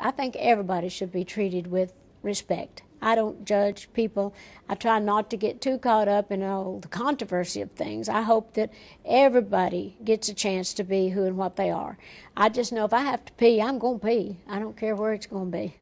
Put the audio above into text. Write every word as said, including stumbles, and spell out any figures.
I think everybody should be treated with respect. I don't judge people. I try not to get too caught up in all the controversy of things. I hope that everybody gets a chance to be who and what they are. I just know if I have to pee, I'm going to pee. I don't care where it's going to be.